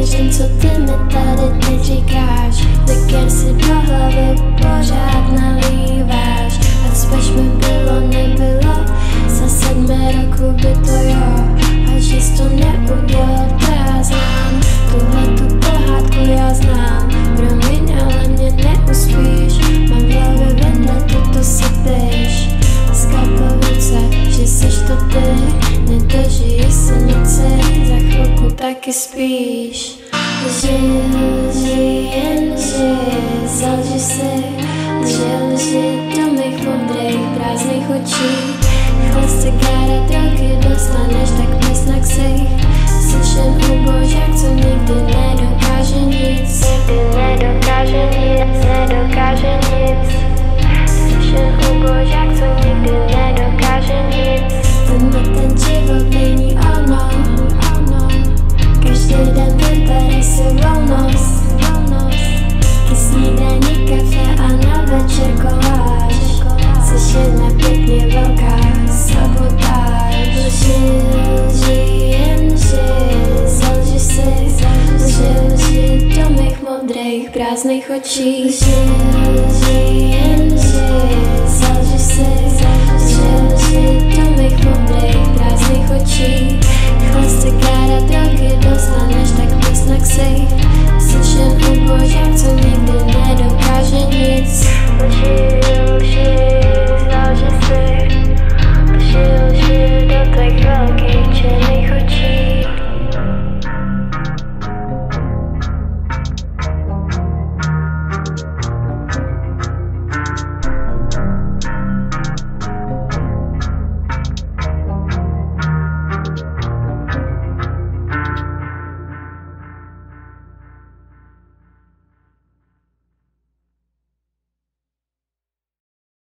věřím, co ty mi tady teď říkáš. Likér si do hlavy pořád nalíváš. Ať spíš mi bylo, nebylo, za 7 roku by to jo. A že jsi to neudělal, to já znám. Tuhletu pohádku já znám. Promiň, ale mě neuspíš. Mám v hlavě vedle, to sypíš. Skapavice, že seš to ty. Nedožiješ se noci, za chvilku taky spíš. Lži, jen lži, zalži si. Lži do mých modrých, prázdných očí. Chlast, cigára, drogy, dostaneš tak pes na ksich. Slyšen ubožák, co nikdy nedokáže nic. Nedokáže nic. Slyšen ubožák, co nikdy nedokáže nic. Ten život není ono. Každý den vybereš si volnost. Ke snídani kafe a na večer koláž. Jsi jedna pěkně velká sabotáž. Lži, jen lži, zalži si. Lži do mých modrých prázdných očí. Lži, jen lži, zalži si. Lži do mých modrých prázdných očí.